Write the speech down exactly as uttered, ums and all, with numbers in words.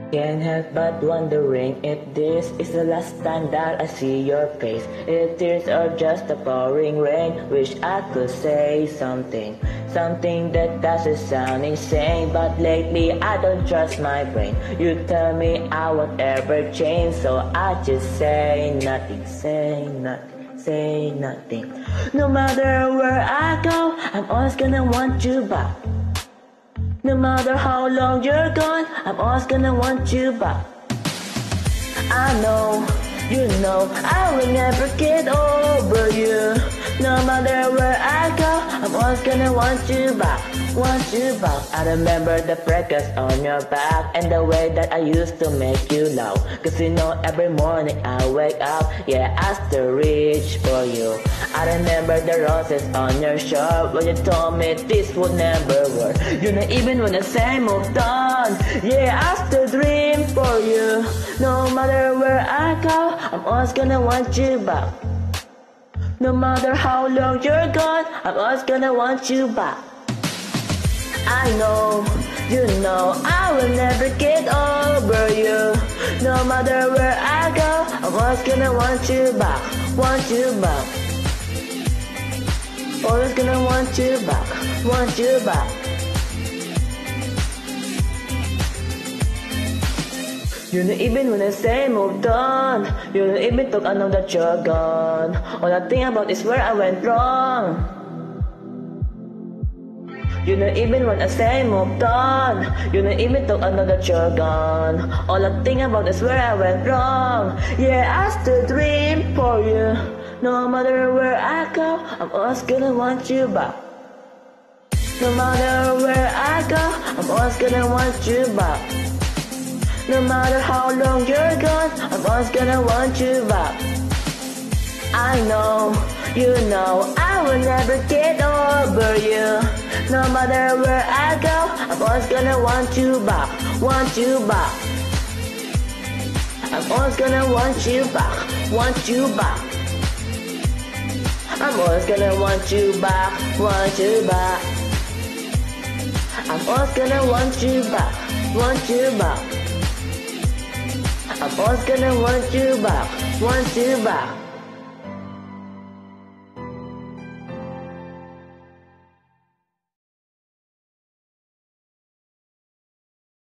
Can't help but wondering if this is the last time that I see your face. If tears are just a pouring rain, wish I could say something, something that doesn't sound insane. But lately I don't trust my brain. You tell me I won't ever change, so I just say nothing, say nothing, say nothing. No matter where I go, I'm always gonna want you back. No matter how long you're gone, I'm always gonna want you back. I know, you know, I will never get over you. No matter where I go, I'm always gonna want you back, want you back. I remember the freckles on your back and the way that I used to make you laugh. Cause you know every morning I wake up, yeah, I still reach for you. I remember the roses on your shirt when you told me this would never work. You know even when I say moved on, yeah, I still dream for you. No matter where I go, I'm always gonna want you back. No matter how long you're gone, I'm always gonna want you back. I know, you know, I will never get over you. No matter where I go, I'm always gonna want you back, want you back. Always gonna want you back, want you back. You know even when I say moved on, you know even talk I know that you're gone. All I think about is where I went wrong. You know even when I say moved on, you know even talk I know that you're gone. All I think about is where I went wrong. Yeah, I still dream for you. No matter where I go, I'm always gonna want you back. No matter where I go, I'm always gonna want you back. No matter how long you're gone, I'm always gonna want you back. I know, you know, I will never get over you. No matter where I go, I'm always gonna want you back, want you back. I'm always gonna want you back, want you back. I'm always gonna want you back, want you back. I'm always gonna want you back, want you back. I'm always gonna want you back, want you back.